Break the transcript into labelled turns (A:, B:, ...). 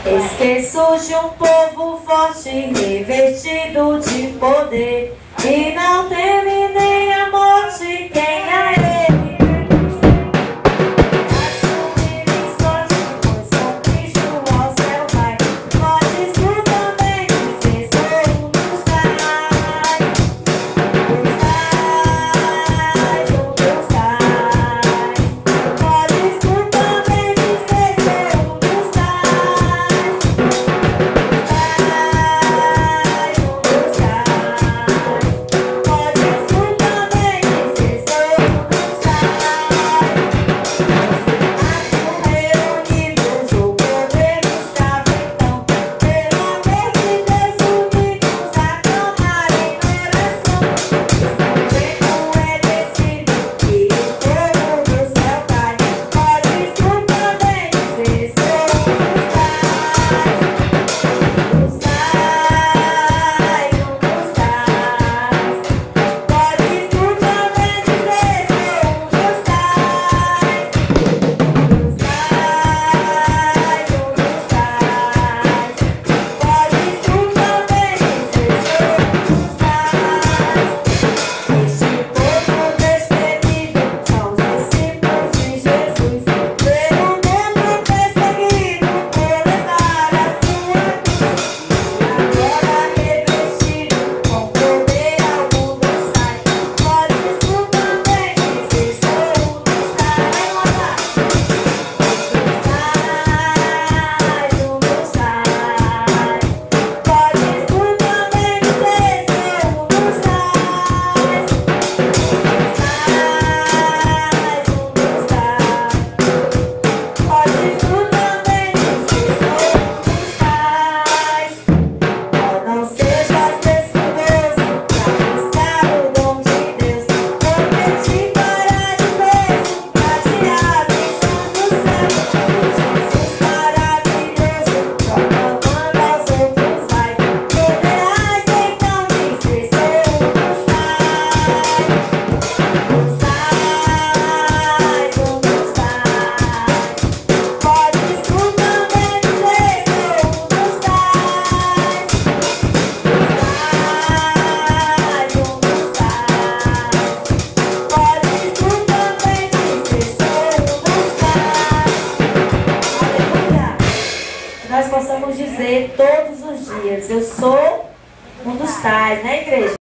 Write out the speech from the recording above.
A: Eis que surge um povo forte, revestido de poder, e não teme nem a morte quem a ele assumir em sorte, pois com Cristo ao céu vai. Podes tu também dizer: sou um dos tais, um dos tais. Podes tu também dizer: sou um dos tais, nós possamos dizer todos os dias: eu sou um dos tais, né, igreja?